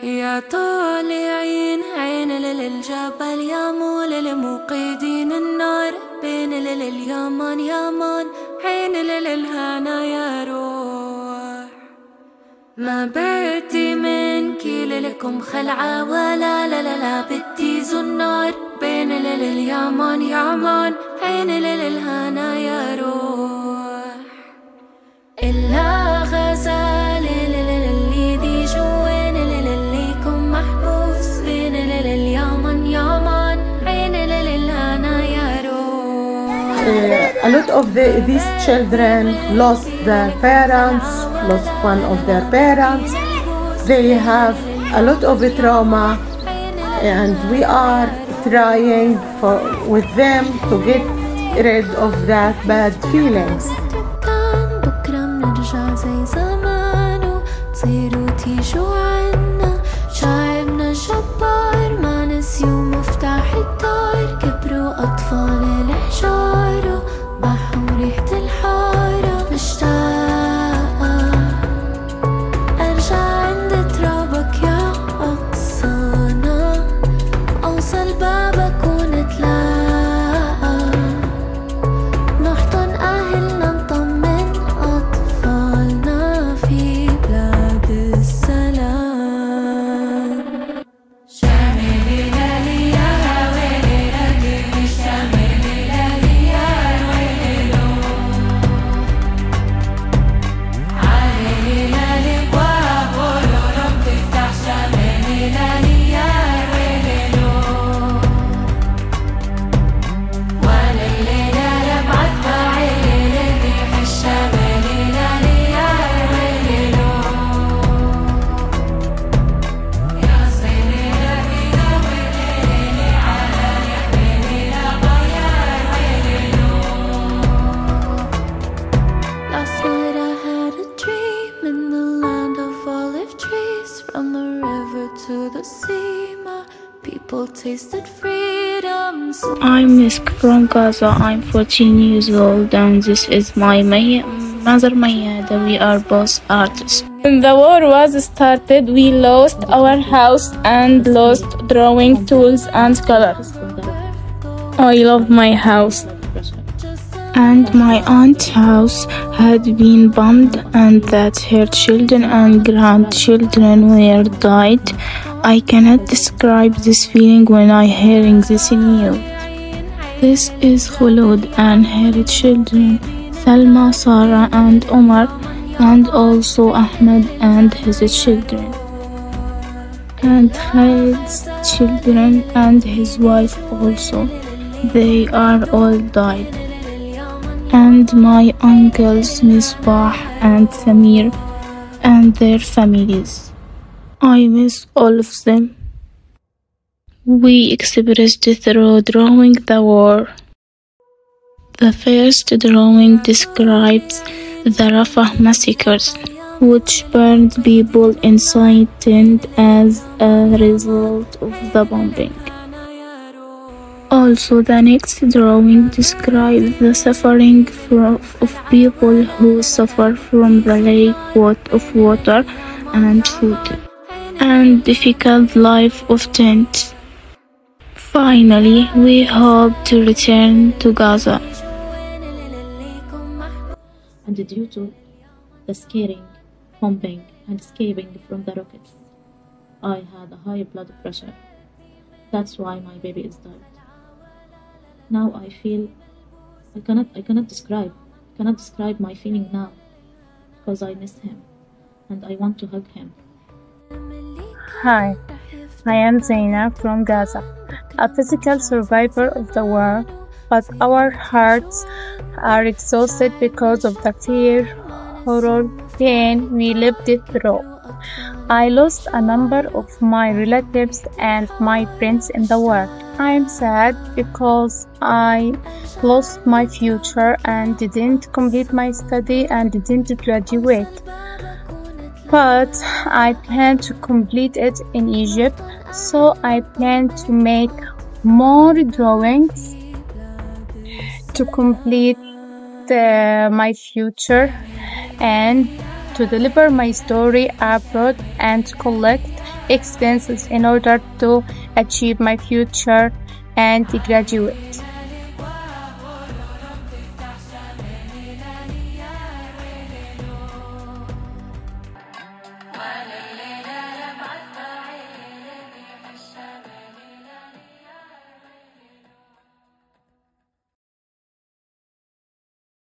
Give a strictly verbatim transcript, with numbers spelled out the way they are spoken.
يا طالعين عين للجبل يا مول للموقدين النار بين لليمن يمن عين للهنا يا روح ما بدي منكي للكم خلعة ولا لا لا لا بدي زنار بين لليمن يمن عين للهنا يا روح إلا غزال للي ذي جوين لليكم محبوس بين لليمن يمن عين للهنا يا روح. A lot of the, these children lost their parents, lost one of their parents. They have a lot of trauma, and we are trying for, with them to get rid of that bad feelings. زي زمان تصيروا تيجوا عنا شعبنا جبار ما نسيوا مفتاح الدار كبروا أطفال الحجارة بحوا ريحة الحارة مشتاقة أرجع عند ترابك يا أقصانا أوصل بابك ونتلاقى نحضن أهلنا نطمن أطفالنا في بلاد السلام شاملي لالي يا ويلي لالي شاملي لالي يا ويلو علي لالي وابولو رب تفتح شاملي لالي يا ويلو وانا الليلة لبعت بعيلي للريح الشاملي لالي يا ويلو يا صيلي لالي يا ويلي على يحملي لبا يا ويلو. Last night I had a dream in the land of olive trees from the river to the sea my people tasted freedom so I'm Misk from Gaza. I'm fourteen years old and this is my Maya, mother Mayada. We are both artists. When the war was started, we lost our house and lost drawing tools and colors. I love my house. And my aunt's house had been bombed and that her children and grandchildren were died. I cannot describe this feeling when I hearing this news. This is Khulud and her children, Salma, Sarah and Omar, and also Ahmed and his children, and Khalid's children and his wife also. They are all died. And my uncles Misbah and Samir and their families. I miss all of them. We expressed through drawing the war. The first drawing describes the Rafah massacres, which burned people incited as a result of the bombing. Also, the next drawing describes the suffering of people who suffer from the lack of water and food, and difficult life of tent. Finally, we hope to return to Gaza. And due to the scaring, bombing, and escaping from the rockets, I had a high blood pressure. That's why my baby is died. Now I feel I cannot I cannot describe cannot describe my feeling now because I miss him and I want to hug him. Hi, I am Zaina from Gaza, a physical survivor of the war, but our hearts are exhausted because of the fear, horror, pain we lived through. I lost a number of my relatives and my friends in the war. I am sad because I lost my future and didn't complete my study and didn't graduate. But I plan to complete it in Egypt, so I plan to make more drawings to complete uh, my future and to to deliver my story abroad and collect expenses in order to achieve my future and graduate.